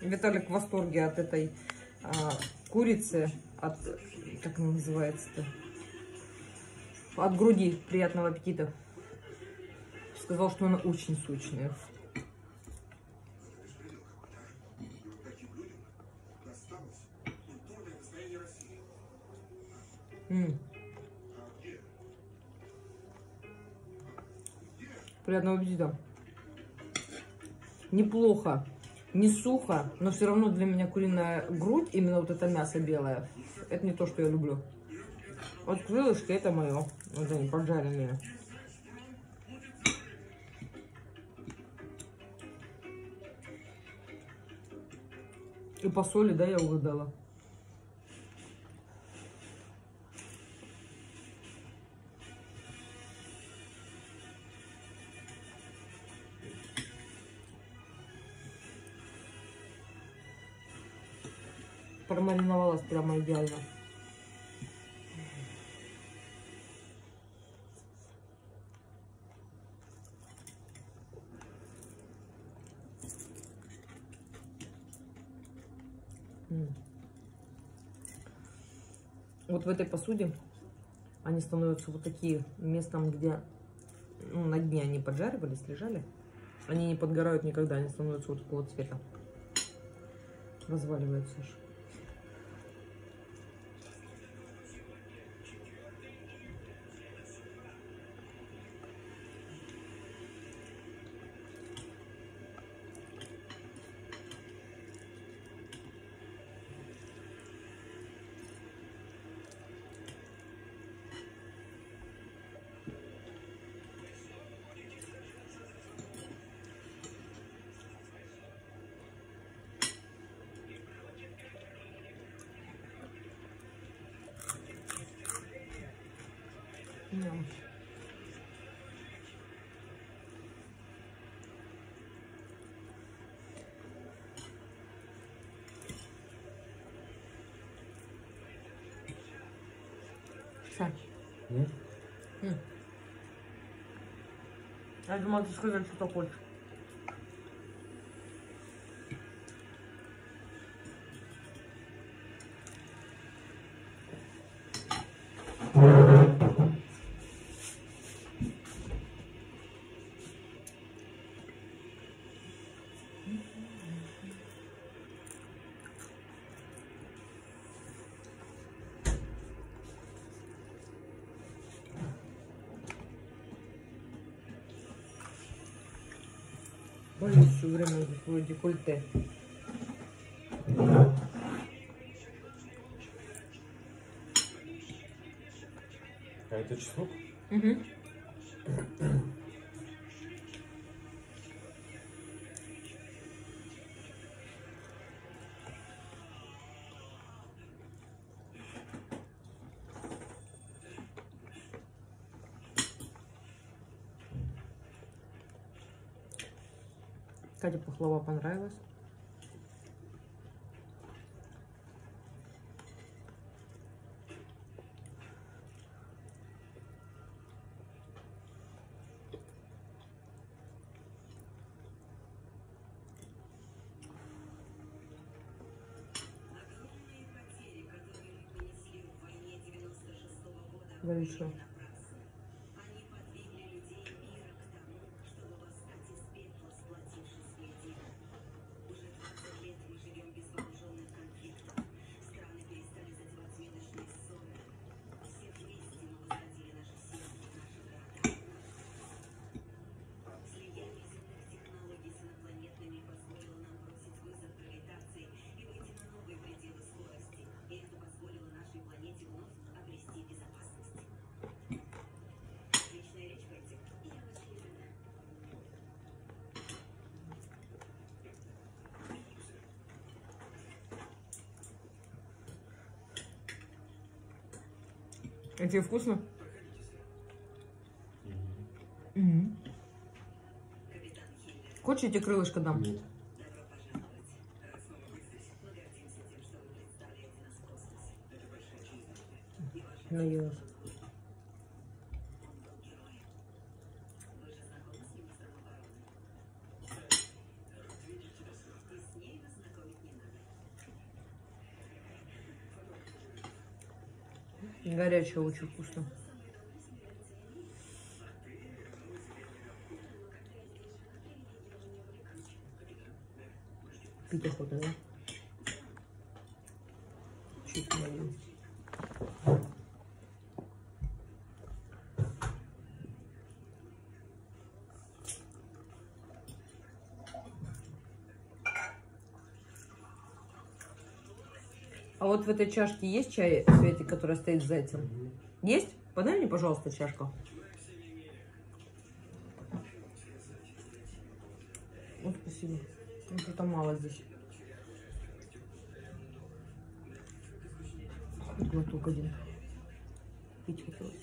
Виталик в восторге от этой курицы, от, как она называется-то, от груди. Приятного аппетита. Сказал, что она очень сочная. Приятного аппетита. Неплохо, не сухо, но все равно для меня куриная грудь, именно вот это мясо белое, это не то, что я люблю. Вот крылышки это мое, вот они поджаренные. И по соли, да, я угадала. Промариновалась прямо идеально. Вот в этой посуде они становятся вот такие местом, где на дне они поджаривались, лежали. Они не подгорают никогда, они становятся вот такого цвета. Разваливаются аж. Сань. Я думала, ты сказать, что хочешь. Болит все время за свое декольте. А это чеснок? Угу. Катя пахлава понравилась. Да еще. А тебе вкусно? Хочешь, я тебе крылышко дам? Нет. Наелась. Горячее очень вкусно. Пить охота, да? Чуть налью. А вот в этой чашке есть чай, Светик, который стоит за этим? Есть? Подай мне, пожалуйста, чашку. Вот, спасибо. Ну, что-то мало здесь. Глоток один. Пить хотелось.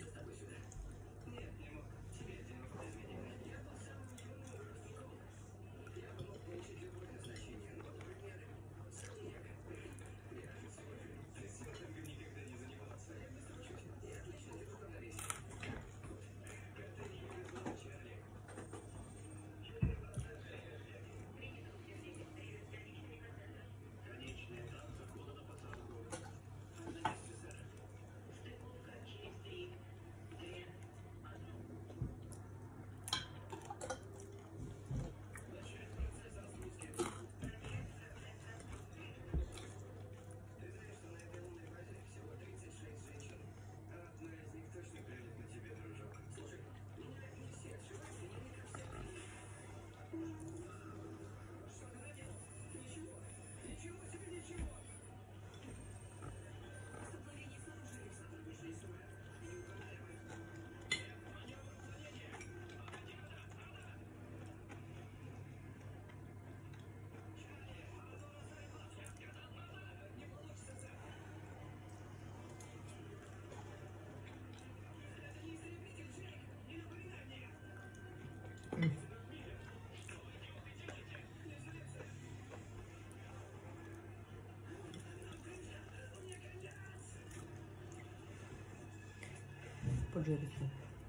Поджарится.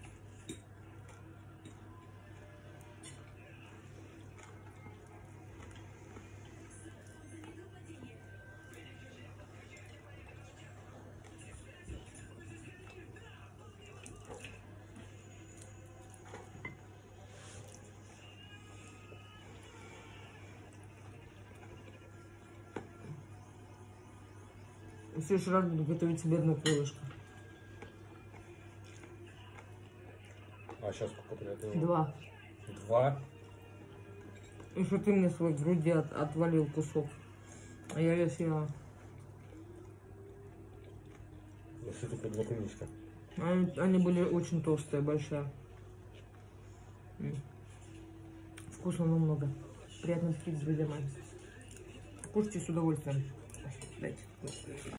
В следующий раз буду готовить себе одно крылышко. А сейчас сколько приготовил? 2. 2? И что ты мне свой в груди отвалил кусок. А я ее съела. Ну что такое 2 крылышка? Они были очень толстые, большие. Вкусно, но много. Приятного аппетита, друзья мои. Кушайте с удовольствием. Дайте.